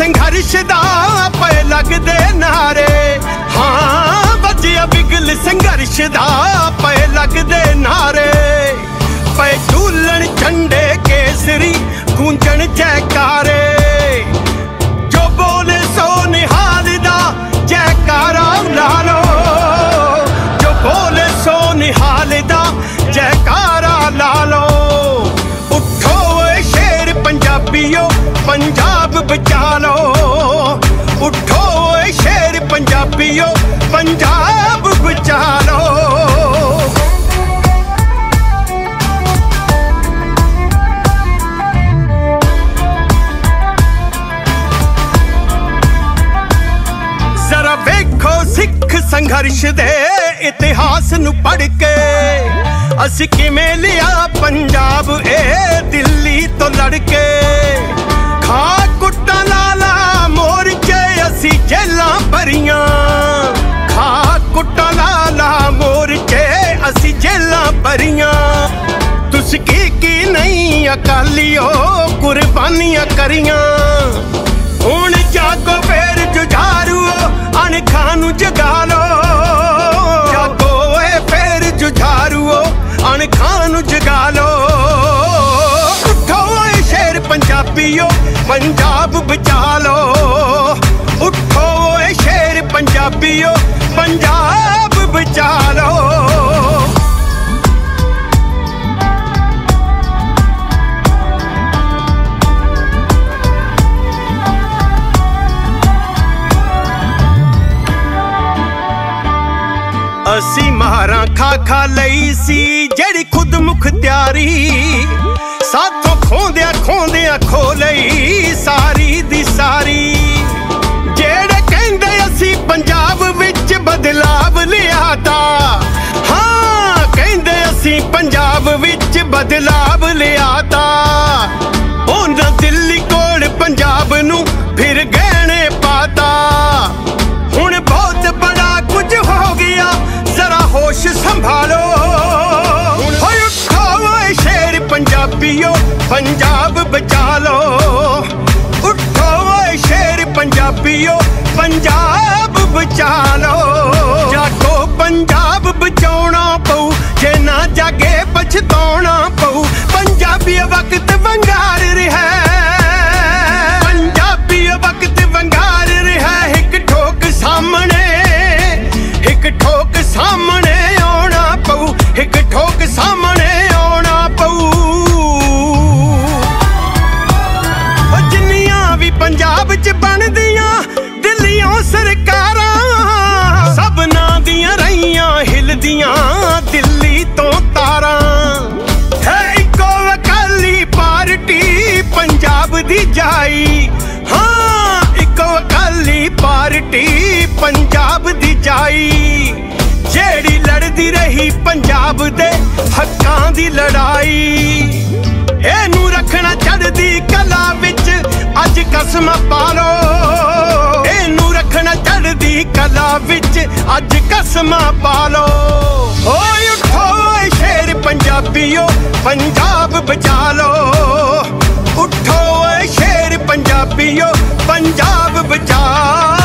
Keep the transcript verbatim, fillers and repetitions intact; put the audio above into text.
संघर्ष दा पे लगदे नारे। हाँ बजिया बिगल संघर्ष दा पे लगदे नारे। पे झूलन झंडे केसरी गूंजन जयकारे। जो बोले सो निहाल दा जयकारा ला लो। जो बोले सो निहाल दा जयकारा ला लो। उठो शेर पंजाबियों पंजाब बचा लो। उठो शेर पंजाबियों पंजाब बचा लो। जरा वेखो सिख संघर्ष दे इतिहास नू पढ़ के असी किवें लिया पंजाब ए दिल्ली तो लड़के। खा कुट्टा लाला मोर्चे असी जेलां भरियां। खा कुट्टा लाला मोर्चे असी जेलां भरियां। तुस की की नहीं अकालियो कुर्बानियां करियां। हुण जागो फिर जुझारूओ अणखां नूं जगा लो। जागो ए फिर जुझारूओ अणखां नूं जगा लो। उठो ए शेर पंजाबियों पंजाब बचा लो। उठो ए शेर पंजाबियों पंजाब बचा लो। असी मारां खा खा लई सी जेड़ी खुद मुख्तियारी। साथों खोंदिया खोंदिया खो लई सारी दी सारी। जेड़े कहंदे असी पंजाब विच बदलाव लियाता। हाँ कहंदे असी पंजाब विच बदलाव लियाता। उन्हां दिल्ली कोल पंजाब नूं फिर गहने पाता। हुण बहुत बड़ा कुछ हो गया जरा होश संभालो। उठो शेर पंजाबियों पंजाब बचा लो। उठो शेर पंजाबियों पंजाब बचा लो। जागो पंजाब बचाउणा पऊ जे ना जागे पछताउणा पऊ। पंजाबी वक्त वंगार रहा। पंजाबी वक्त वंगार रहा। एक ठोक सामने एक ठोक सामने आना पऊ। एक ठोक सामने आना पऊ। जिन्नियां भी पंजाब च बनदियां दिल्लियों सरकारां। सबना दियां रहियां हिलदियां दिल्ली तो तारां। है इको अकाली पार्टी पंजाब दी जाई। हाँ इको अकाली पार्टी पंजाब दी जाई। जेड़ी लड़दी रही पंजाब दे हक्कां दी लड़ाई। एनू रखना चढ़दी कला विच अज कसम पा लो। एनू रखना चढ़दी कला विच अज कसम पा लो। ओए उठो शेर पंजाबियों पंजाब बचा लो। उठो शेर पंजाबियों पंजाब बचा